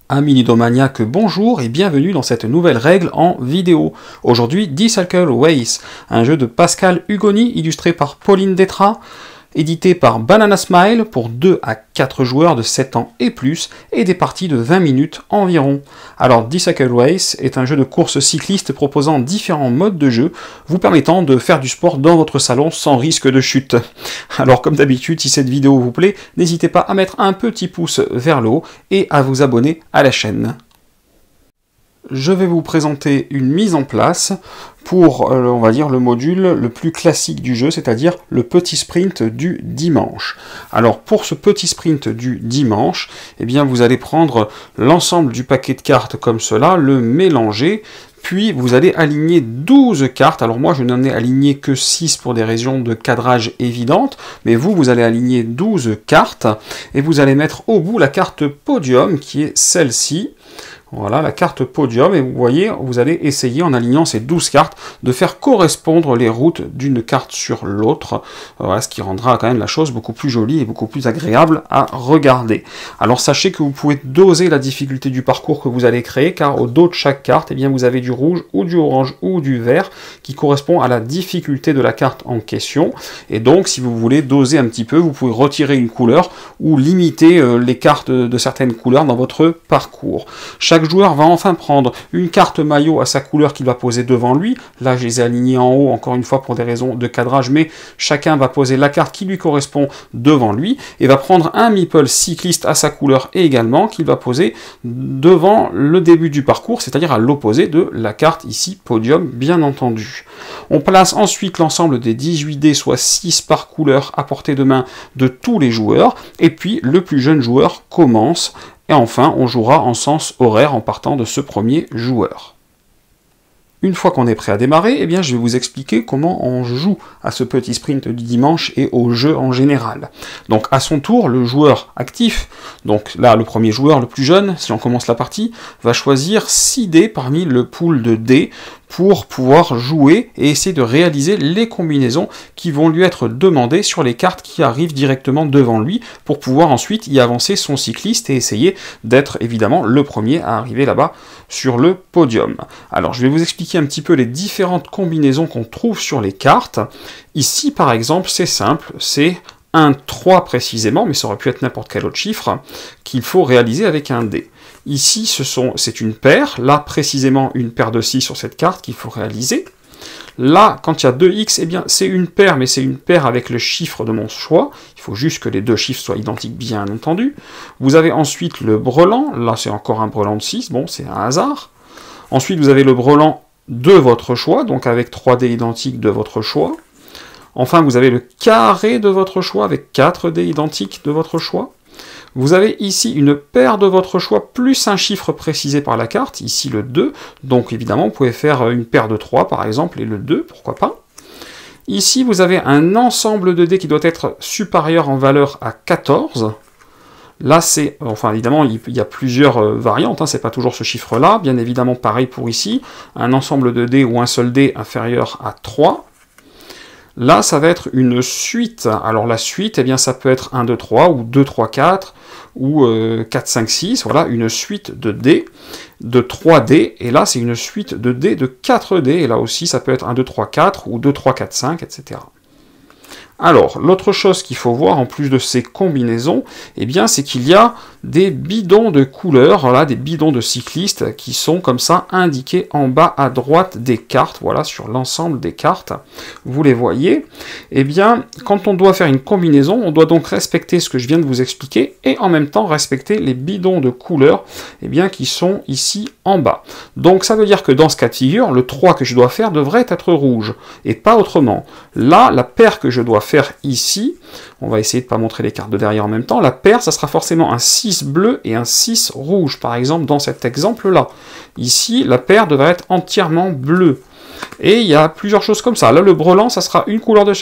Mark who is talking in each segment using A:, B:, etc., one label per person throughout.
A: Amis ludomaniaques, bonjour et bienvenue dans cette nouvelle règle en vidéo. Aujourd'hui, Decycle Ways, un jeu de Pascal Hugoni illustré par Pauline Détra, édité par Banana Smile pour 2 à 4 joueurs de 7 ans et plus, et des parties de 20 minutes environ. Alors Decycle Ways est un jeu de course cycliste proposant différents modes de jeu, vous permettant de faire du sport dans votre salon sans risque de chute. Alors comme d'habitude, si cette vidéo vous plaît, n'hésitez pas à mettre un petit pouce vers le haut et à vous abonner à la chaîne. Je vais vous présenter une mise en place pour, on va dire, le module le plus classique du jeu, c'est-à-dire le petit sprint du dimanche. Alors pour ce petit sprint du dimanche, eh bien vous allez prendre l'ensemble du paquet de cartes comme cela, le mélanger, puis vous allez aligner 12 cartes. Alors moi je n'en ai aligné que 6 pour des raisons de cadrage évidentes, mais vous allez aligner 12 cartes, et vous allez mettre au bout la carte podium qui est celle-ci. Voilà la carte podium, et vous voyez, vous allez essayer en alignant ces 12 cartes de faire correspondre les routes d'une carte sur l'autre, voilà, ce qui rendra quand même la chose beaucoup plus jolie et beaucoup plus agréable à regarder. Alors sachez que vous pouvez doser la difficulté du parcours que vous allez créer, car au dos de chaque carte, eh bien, vous avez du rouge ou du orange ou du vert qui correspond à la difficulté de la carte en question, et donc si vous voulez doser un petit peu, vous pouvez retirer une couleur ou limiter les cartes de certaines couleurs dans votre parcours. Chaque joueur va enfin prendre une carte maillot à sa couleur qu'il va poser devant lui. Là, je les ai alignés en haut, encore une fois, pour des raisons de cadrage, mais chacun va poser la carte qui lui correspond devant lui, et va prendre un meeple cycliste à sa couleur également, qu'il va poser devant le début du parcours, c'est-à-dire à l'opposé de la carte ici, podium, bien entendu. On place ensuite l'ensemble des 18 dés, soit 6 par couleur, à portée de main de tous les joueurs, et puis le plus jeune joueur commence. Et enfin, on jouera en sens horaire en partant de ce premier joueur. Une fois qu'on est prêt à démarrer, eh bien, je vais vous expliquer comment on joue à ce petit sprint du dimanche et au jeu en général. Donc à son tour, le joueur actif, donc là le premier joueur, le plus jeune, si on commence la partie, va choisir 6 dés parmi le pool de dés pour pouvoir jouer et essayer de réaliser les combinaisons qui vont lui être demandées sur les cartes qui arrivent directement devant lui, pour pouvoir ensuite y avancer son cycliste et essayer d'être évidemment le premier à arriver là-bas sur le podium. Alors je vais vous expliquer un petit peu les différentes combinaisons qu'on trouve sur les cartes. Ici par exemple c'est simple, c'est un 3 précisément, mais ça aurait pu être n'importe quel autre chiffre, qu'il faut réaliser avec un dé. Ici, c'est une paire, là précisément une paire de 6 sur cette carte qu'il faut réaliser. Là, quand il y a 2x, eh bien c'est une paire, mais c'est une paire avec le chiffre de mon choix. Il faut juste que les deux chiffres soient identiques, bien entendu. Vous avez ensuite le brelan, là c'est encore un brelan de 6, bon c'est un hasard. Ensuite vous avez le brelan de votre choix, donc avec 3 dés identiques de votre choix. Enfin, vous avez le carré de votre choix avec 4 dés identiques de votre choix. Vous avez ici une paire de votre choix plus un chiffre précisé par la carte, ici le 2. Donc évidemment, vous pouvez faire une paire de 3 par exemple, et le 2, pourquoi pas. Ici, vous avez un ensemble de dés qui doit être supérieur en valeur à 14. Là, c'est, enfin évidemment, il y a plusieurs variantes, hein, c'est pas toujours ce chiffre-là. Bien évidemment, pareil pour ici, un ensemble de dés ou un seul dé inférieur à 3. Là, ça va être une suite. Alors la suite, eh bien, ça peut être 1, 2, 3, ou 2, 3, 4, ou 4, 5, 6. Voilà, une suite de dés, de 3 dés. Et là, c'est une suite de dés de 4 dés. Et là aussi, ça peut être 1, 2, 3, 4, ou 2, 3, 4, 5, etc. Alors, l'autre chose qu'il faut voir, en plus de ces combinaisons, eh bien, c'est qu'il y a des bidons de couleurs, voilà, des bidons de cyclistes qui sont comme ça indiqués en bas à droite des cartes, voilà, sur l'ensemble des cartes. Vous les voyez. Eh bien, quand on doit faire une combinaison, on doit donc respecter ce que je viens de vous expliquer et en même temps respecter les bidons de couleurs, eh bien, qui sont ici en bas. Donc, ça veut dire que dans ce cas de figure, le 3 que je dois faire devrait être rouge et pas autrement. Là, la paire que je dois faire ici, on va essayer de ne pas montrer les cartes de derrière en même temps, la paire, ça sera forcément un 6 bleu et un 6 rouge, par exemple dans cet exemple-là. Ici, la paire devrait être entièrement bleue. Et il y a plusieurs choses comme ça. Là, le brelan, ça sera une couleur de chaque.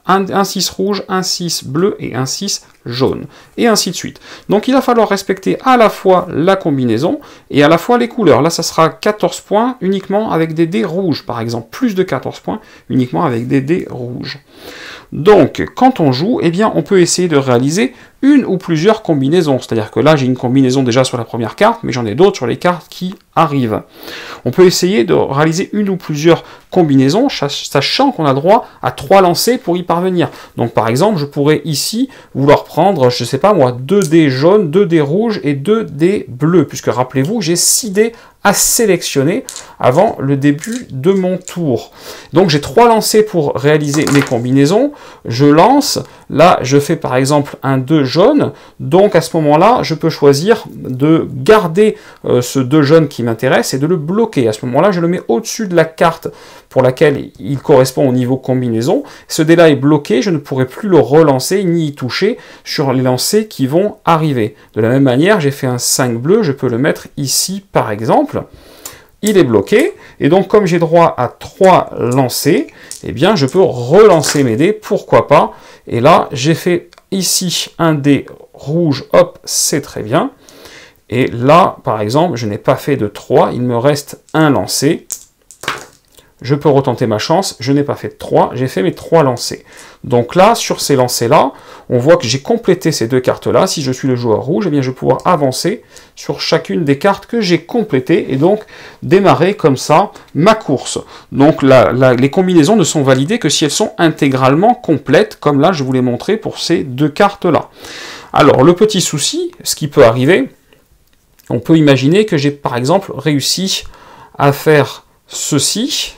A: un 6 rouge, un 6 bleu et un 6 jaune, et ainsi de suite. Donc il va falloir respecter à la fois la combinaison et à la fois les couleurs. Là, ça sera 14 points uniquement avec des dés rouges, par exemple, plus de 14 points uniquement avec des dés rouges. Donc, quand on joue, eh bien, on peut essayer de réaliser une ou plusieurs combinaisons. C'est-à-dire que là, j'ai une combinaison déjà sur la première carte, mais j'en ai d'autres sur les cartes qui arrivent. On peut essayer de réaliser une ou plusieurs combinaisons, sachant qu'on a droit à 3 lancers pour y parvenir. Donc, par exemple, je pourrais ici vouloir prendre, je ne sais pas moi, 2 dés jaunes, 2 dés rouges et 2 dés bleus, puisque rappelez-vous, j'ai 6 dés à sélectionner avant le début de mon tour. Donc j'ai 3 lancers pour réaliser mes combinaisons. Je lance, là je fais par exemple un 2 jaune, donc à ce moment-là je peux choisir de garder ce 2 jaune qui m'intéresse et de le bloquer. À ce moment-là je le mets au-dessus de la carte pour laquelle il correspond au niveau combinaison. Ce dé-là est bloqué, je ne pourrai plus le relancer ni y toucher sur les lancers qui vont arriver. De la même manière, j'ai fait un 5 bleu, je peux le mettre ici par exemple. Il est bloqué, et donc comme j'ai droit à 3 lancers, eh bien je peux relancer mes dés, pourquoi pas. Et là, j'ai fait ici un dé rouge, hop, c'est très bien. Et là, par exemple, je n'ai pas fait de 3, il me reste un lancé. Je peux retenter ma chance, je n'ai pas fait de 3, j'ai fait mes 3 lancers. Donc là, sur ces lancers-là, on voit que j'ai complété ces 2 cartes-là. Si je suis le joueur rouge, eh bien je vais pouvoir avancer sur chacune des cartes que j'ai complétées et donc démarrer comme ça ma course. Donc les combinaisons ne sont validées que si elles sont intégralement complètes, comme là je vous l'ai montré pour ces 2 cartes-là. Alors le petit souci, ce qui peut arriver, on peut imaginer que j'ai par exemple réussi à faire ceci.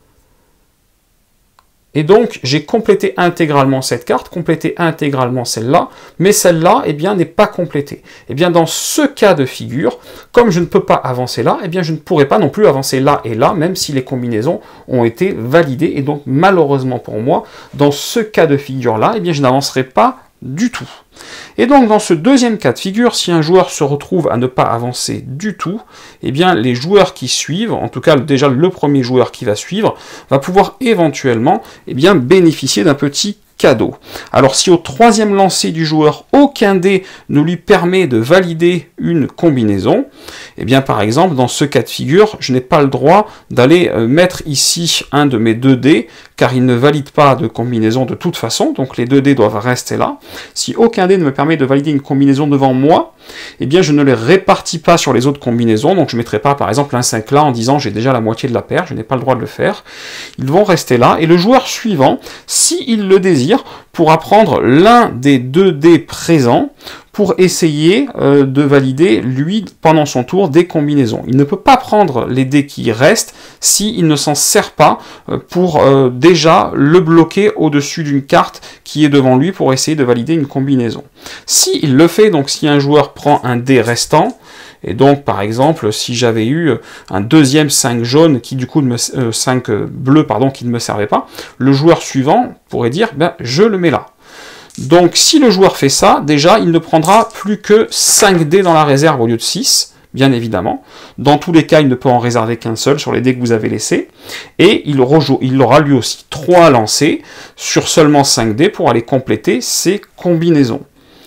A: Et donc, j'ai complété intégralement cette carte, complété intégralement celle-là, mais celle-là, eh bien, n'est pas complétée. Eh bien, dans ce cas de figure, comme je ne peux pas avancer là, eh bien, je ne pourrai pas non plus avancer là et là, même si les combinaisons ont été validées. Et donc, malheureusement pour moi, dans ce cas de figure-là, eh bien, je n'avancerai pas du tout. Et donc dans ce deuxième cas de figure, si un joueur se retrouve à ne pas avancer du tout, eh bien les joueurs qui suivent, en tout cas déjà le premier joueur qui va suivre, va pouvoir éventuellement bénéficier d'un petit cadeau. Alors si au troisième lancer du joueur, aucun dé ne lui permet de valider une combinaison, eh bien par exemple dans ce cas de figure, je n'ai pas le droit d'aller mettre ici un de mes 2 dés, car il ne valide pas de combinaison de toute façon, donc les 2 dés doivent rester là. Si aucun dé ne me permet de valider une combinaison devant moi, eh bien je ne les répartis pas sur les autres combinaisons, donc je ne mettrai pas par exemple un 5 là en disant j'ai déjà la moitié de la paire, je n'ai pas le droit de le faire. Ils vont rester là, et le joueur suivant, s'il le désire, pourra prendre l'un des 2 dés présents pour essayer de valider, lui, pendant son tour, des combinaisons. Il ne peut pas prendre les dés qui restent s'il ne s'en sert pas pour déjà le bloquer au-dessus d'une carte qui est devant lui pour essayer de valider une combinaison. S'il le fait, donc si un joueur prend un dé restant, et donc par exemple si j'avais eu un deuxième 5 jaune qui du coup 5 bleu pardon qui ne me servait pas, le joueur suivant pourrait dire ben, je le mets là. Donc si le joueur fait ça, déjà il ne prendra plus que 5 dés dans la réserve au lieu de 6, bien évidemment. Dans tous les cas, il ne peut en réserver qu'un seul sur les dés que vous avez laissés. Et il aura lui aussi 3 lancés sur seulement 5 dés pour aller compléter ses combinaisons.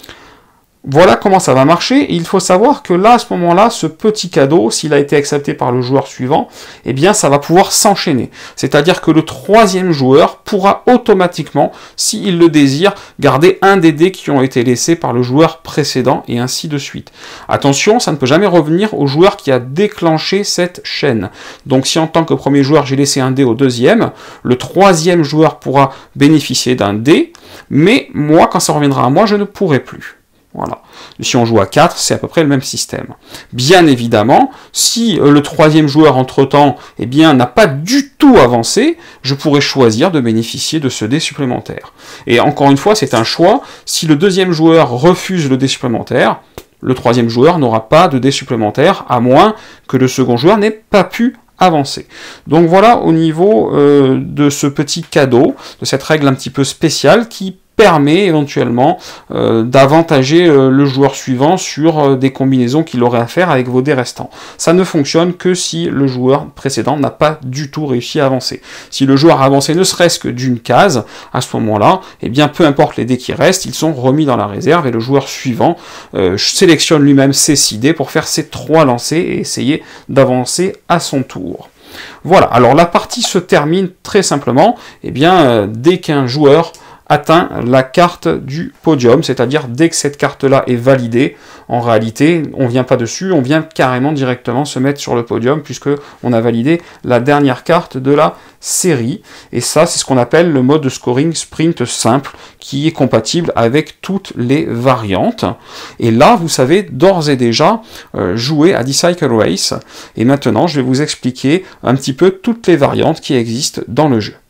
A: Voilà comment ça va marcher, et il faut savoir que là, à ce moment-là, ce petit cadeau, s'il a été accepté par le joueur suivant, eh bien ça va pouvoir s'enchaîner. C'est-à-dire que le troisième joueur pourra automatiquement, s'il le désire, garder un des dés qui ont été laissés par le joueur précédent, et ainsi de suite. Attention, ça ne peut jamais revenir au joueur qui a déclenché cette chaîne. Donc si en tant que premier joueur, j'ai laissé un dé au deuxième, le troisième joueur pourra bénéficier d'un dé, mais moi, quand ça reviendra à moi, je ne pourrai plus. Voilà. Si on joue à 4, c'est à peu près le même système. Bien évidemment, si le troisième joueur entre-temps eh bien, n'a pas du tout avancé, je pourrais choisir de bénéficier de ce dé supplémentaire. Et encore une fois, c'est un choix. Si le deuxième joueur refuse le dé supplémentaire, le troisième joueur n'aura pas de dé supplémentaire, à moins que le second joueur n'ait pas pu avancer. Donc voilà au niveau de ce petit cadeau, de cette règle un petit peu spéciale qui permet éventuellement d'avantager le joueur suivant sur des combinaisons qu'il aurait à faire avec vos dés restants. Ça ne fonctionne que si le joueur précédent n'a pas du tout réussi à avancer. Si le joueur a avancé ne serait-ce que d'une case, à ce moment-là, eh bien peu importe les dés qui restent, ils sont remis dans la réserve et le joueur suivant sélectionne lui-même ses 6 dés pour faire ses 3 lancers et essayer d'avancer à son tour. Voilà, alors la partie se termine très simplement, eh bien, dès qu'un joueur atteint la carte du podium, c'est-à-dire dès que cette carte-là est validée, en réalité, on ne vient pas dessus, on vient carrément directement se mettre sur le podium, puisque on a validé la dernière carte de la série, et ça, c'est ce qu'on appelle le mode de scoring sprint simple, qui est compatible avec toutes les variantes, et là, vous savez d'ores et déjà jouer à D-Cycle Race, et maintenant, je vais vous expliquer un petit peu toutes les variantes qui existent dans le jeu.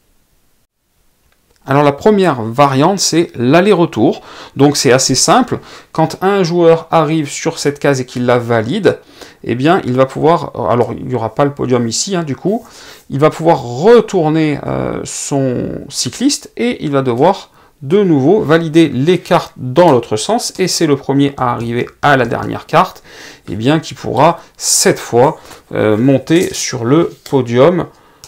A: Alors la première variante, c'est l'aller-retour. Donc c'est assez simple. Quand un joueur arrive sur cette case et qu'il la valide, eh bien il va pouvoir, alors il n'y aura pas le podium ici, du coup, il va pouvoir retourner son cycliste et il va devoir de nouveau valider les cartes dans l'autre sens, et c'est le premier à arriver à la dernière carte, eh bien qui pourra cette fois monter sur le podium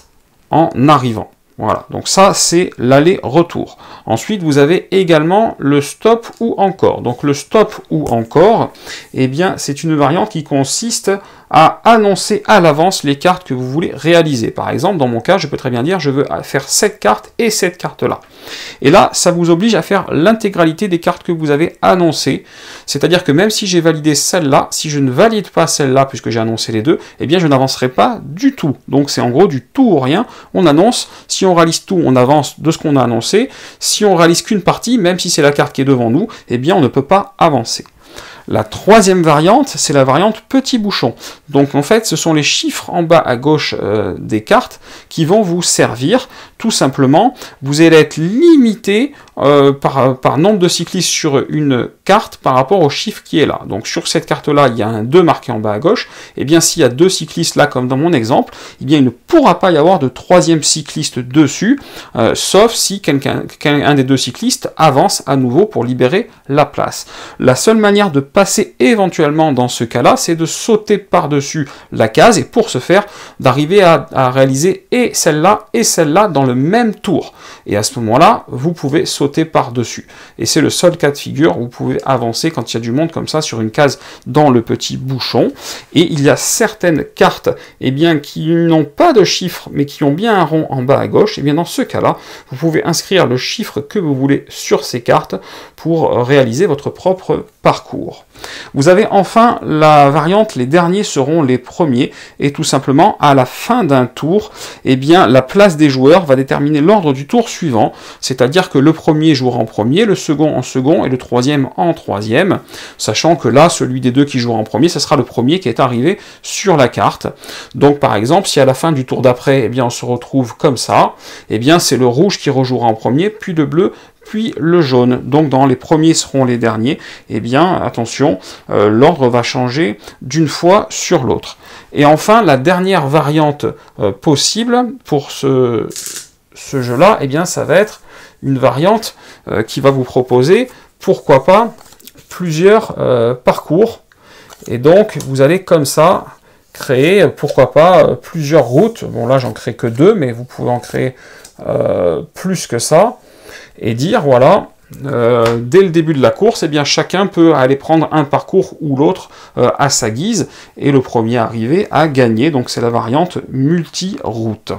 A: en arrivant. Voilà, donc ça c'est l'aller-retour. Ensuite, vous avez également le stop ou encore. Donc le stop ou encore, eh bien c'est une variante qui consiste à annoncer à l'avance les cartes que vous voulez réaliser. Par exemple, dans mon cas, je peux très bien dire je veux faire cette carte et cette carte-là. Et là, ça vous oblige à faire l'intégralité des cartes que vous avez annoncées. C'est-à-dire que même si j'ai validé celle-là, si je ne valide pas celle-là, puisque j'ai annoncé les deux, eh bien je n'avancerai pas du tout. Donc c'est en gros du tout ou rien. On annonce, si on réalise tout, on avance de ce qu'on a annoncé. Si on réalise qu'une partie, même si c'est la carte qui est devant nous, eh bien on ne peut pas avancer. La troisième variante, c'est la variante petit bouchon. Donc en fait, ce sont les chiffres en bas à gauche des cartes qui vont vous servir. Tout simplement, vous allez être limité par nombre de cyclistes sur une carte par rapport au chiffre qui est là. Donc sur cette carte-là, il y a un 2 marqué en bas à gauche. Et bien s'il y a 2 cyclistes là, comme dans mon exemple, eh bien il ne pourra pas y avoir de troisième cycliste dessus, sauf si un des 2 cyclistes avance à nouveau pour libérer la place. La seule manière de passer éventuellement dans ce cas-là, c'est de sauter par-dessus la case, et pour ce faire, d'arriver à réaliser et celle-là dans le même tour. Et à ce moment-là, vous pouvez sauter par-dessus. Et c'est le seul cas de figure où vous pouvez avancer quand il y a du monde comme ça sur une case dans le petit bouchon. Et il y a certaines cartes qui n'ont pas de chiffre, mais qui ont bien un rond en bas à gauche. Et bien dans ce cas-là, vous pouvez inscrire le chiffre que vous voulez sur ces cartes pour réaliser votre propre parcours. Vous avez enfin la variante les derniers seront les premiers, et tout simplement à la fin d'un tour, la place des joueurs va déterminer l'ordre du tour suivant, c'est-à-dire que le premier jouera en premier, le second en second et le troisième en troisième, sachant que là, celui des deux qui jouera en premier, ce sera le premier qui est arrivé sur la carte. Donc par exemple, si à la fin du tour d'après, on se retrouve comme ça, c'est le rouge qui rejouera en premier, puis le bleu, puis le jaune. Donc dans les premiers seront les derniers, attention, l'ordre va changer d'une fois sur l'autre. Et enfin, la dernière variante possible pour ce jeu-là, ça va être une variante qui va vous proposer, pourquoi pas, plusieurs parcours. Et donc, vous allez comme ça créer, pourquoi pas, plusieurs routes. Bon, là, j'en crée que 2, mais vous pouvez en créer plus que ça. Et dire, voilà, dès le début de la course, chacun peut aller prendre un parcours ou l'autre à sa guise, et le premier arrivé à gagner. Donc c'est la variante multi-route.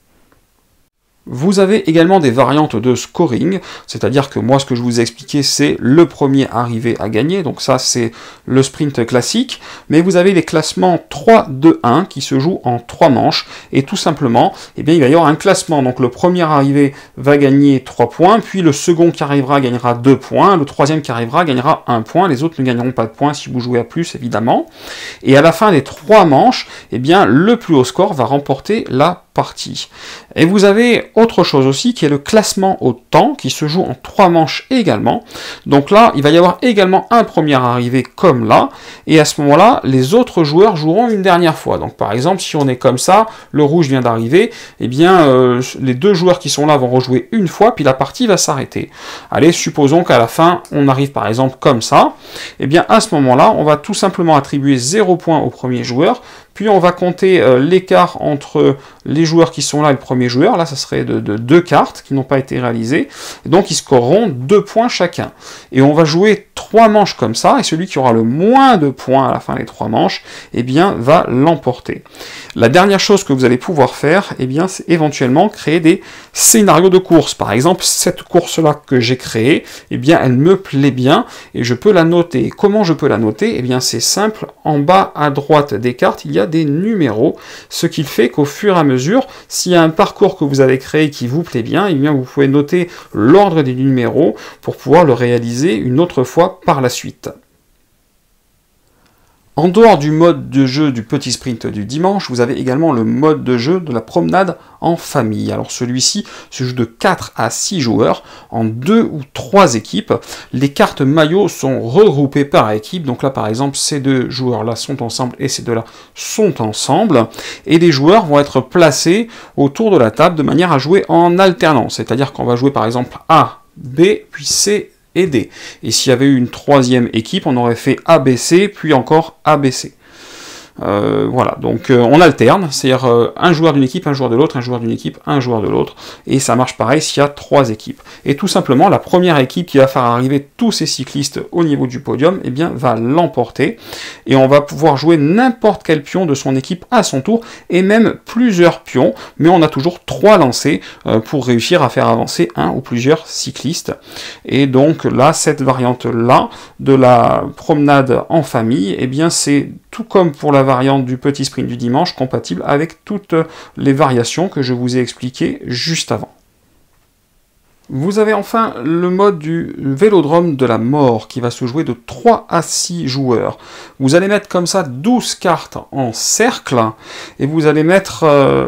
A: Vous avez également des variantes de scoring, c'est-à-dire que moi ce que je vous ai expliqué c'est le premier arrivé à gagner, donc ça c'est le sprint classique, mais vous avez les classements 3-2-1 qui se jouent en 3 manches, et tout simplement, il va y avoir un classement, donc le premier arrivé va gagner 3 points, puis le second qui arrivera gagnera 2 points, le troisième qui arrivera gagnera 1 point, les autres ne gagneront pas de points si vous jouez à plus évidemment, et à la fin des 3 manches, le plus haut score va remporter la partie. Et vous avez autre chose aussi qui est le classement au temps qui se joue en 3 manches également. Donc là, il va y avoir également un premier arrivé comme là, et à ce moment-là, les autres joueurs joueront une dernière fois. Donc par exemple, si on est comme ça, le rouge vient d'arriver, eh bien les 2 joueurs qui sont là vont rejouer une fois, puis la partie va s'arrêter. Allez, supposons qu'à la fin, on arrive par exemple comme ça, eh bien à ce moment-là, on va tout simplement attribuer 0 points au premier joueur, puis on va compter l'écart entre les joueurs qui sont là et le premier joueur. Là, ça serait de 2 cartes qui n'ont pas été réalisées. Et donc, ils scoreront 2 points chacun. Et on va jouer 3 manches comme ça, et celui qui aura le moins de points à la fin des 3 manches, eh bien, va l'emporter. La dernière chose que vous allez pouvoir faire, eh bien, c'est éventuellement créer des scénarios de course. Par exemple, cette course-là que j'ai créée, eh bien, elle me plaît bien, et je peux la noter. Comment je peux la noter? Eh bien, c'est simple. En bas à droite des cartes, il y a des numéros, ce qui fait qu'au fur et à mesure, s'il y a un parcours que vous avez créé qui vous plaît bien, eh bien vous pouvez noter l'ordre des numéros pour pouvoir le réaliser une autre fois par la suite. En dehors du mode de jeu du petit sprint du dimanche, vous avez également le mode de jeu de la promenade en famille. Alors celui-ci se joue de 4 à 6 joueurs en 2 ou 3 équipes. Les cartes maillots sont regroupées par équipe. Donc là par exemple, ces 2 joueurs-là sont ensemble et ces 2-là sont ensemble. Et les joueurs vont être placés autour de la table de manière à jouer en alternance. C'est-à-dire qu'on va jouer par exemple A, B, puis C, et D. Et s'il y avait eu une 3e équipe, on aurait fait ABC, puis encore ABC. Voilà, donc on alterne, c'est-à-dire un joueur d'une équipe, un joueur de l'autre, un joueur d'une équipe, un joueur de l'autre, et ça marche pareil s'il y a 3 équipes. Et tout simplement, la première équipe qui va faire arriver tous ces cyclistes au niveau du podium, eh bien, va l'emporter, et on va pouvoir jouer n'importe quel pion de son équipe à son tour, et même plusieurs pions, mais on a toujours 3 lancers pour réussir à faire avancer un ou plusieurs cyclistes. Et donc là, cette variante-là, de la promenade en famille, eh bien, c'est tout comme pour la variante du petit sprint du dimanche, compatible avec toutes les variations que je vous ai expliquées juste avant. Vous avez enfin le mode du vélodrome de la mort qui va se jouer de 3 à 6 joueurs. Vous allez mettre comme ça 12 cartes en cercle et vous allez mettre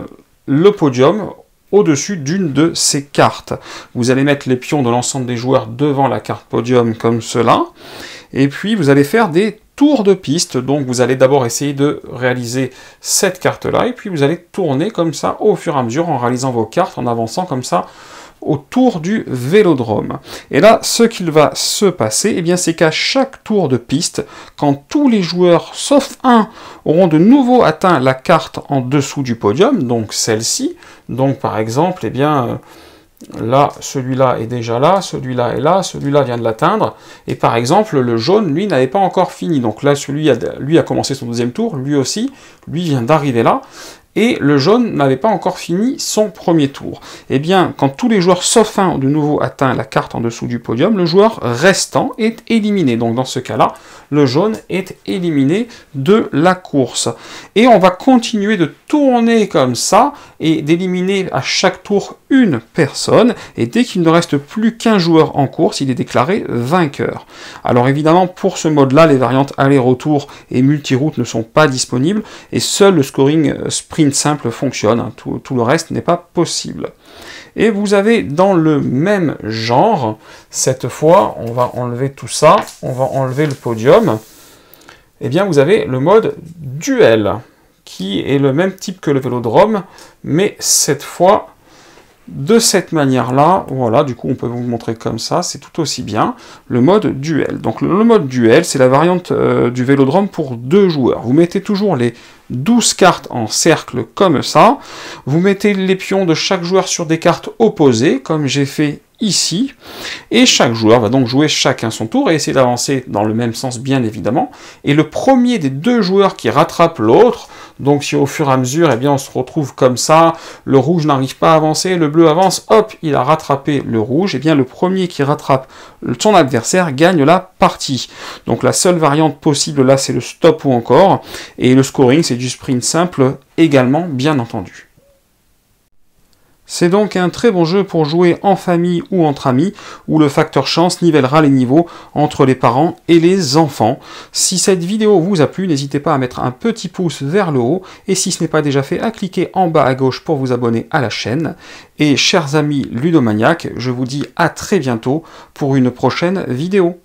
A: le podium au-dessus d'une de ces cartes. Vous allez mettre les pions de l'ensemble des joueurs devant la carte podium comme cela, et puis vous allez faire des tours de piste. Donc vous allez d'abord essayer de réaliser cette carte-là, et puis vous allez tourner comme ça au fur et à mesure en réalisant vos cartes, en avançant comme ça autour du vélodrome. Et là, ce qu'il va se passer, eh bien, c'est qu'à chaque tour de piste, quand tous les joueurs, sauf un, auront de nouveau atteint la carte en dessous du podium, donc celle-ci, donc par exemple, eh bien, là, celui-là est déjà là, celui-là est là, celui-là vient de l'atteindre, et par exemple, le jaune, lui, n'avait pas encore fini, donc là, lui a commencé son 2e tour, lui aussi, lui vient d'arriver là, et le jaune n'avait pas encore fini son 1er tour. Eh bien, quand tous les joueurs sauf un ont de nouveau atteint la carte en dessous du podium, le joueur restant est éliminé. Donc dans ce cas-là, le jaune est éliminé de la course. Et on va continuer de tourner comme ça, et d'éliminer à chaque tour une personne, et dès qu'il ne reste plus qu'un joueur en course, il est déclaré vainqueur. Alors évidemment, pour ce mode-là, les variantes aller-retour et multiroute ne sont pas disponibles, et seul le scoring sprint simple fonctionne, hein. Tout le reste n'est pas possible. Et vous avez dans le même genre, cette fois, on va enlever tout ça, on va enlever le podium, et bien vous avez le mode duel, qui est le même type que le vélodrome, mais cette fois, de cette manière-là, voilà, du coup on peut vous le montrer comme ça, c'est tout aussi bien, le mode duel. Donc le mode duel, c'est la variante du vélodrome pour 2 joueurs. Vous mettez toujours les 12 cartes en cercle comme ça, vous mettez les pions de chaque joueur sur des cartes opposées, comme j'ai fait ici, et chaque joueur va donc jouer chacun son tour et essayer d'avancer dans le même sens bien évidemment, et le premier des 2 joueurs qui rattrape l'autre, donc si au fur et à mesure, eh bien, on se retrouve comme ça, le rouge n'arrive pas à avancer, le bleu avance, hop, il a rattrapé le rouge, et bien le premier qui rattrape son adversaire gagne la partie. Donc la seule variante possible là, c'est le stop ou encore, et le scoring c'est du sprint simple également, bien entendu. C'est donc un très bon jeu pour jouer en famille ou entre amis, où le facteur chance nivellera les niveaux entre les parents et les enfants. Si cette vidéo vous a plu, n'hésitez pas à mettre un petit pouce vers le haut, et si ce n'est pas déjà fait, à cliquer en bas à gauche pour vous abonner à la chaîne. Et chers amis ludomaniaques, je vous dis à très bientôt pour une prochaine vidéo.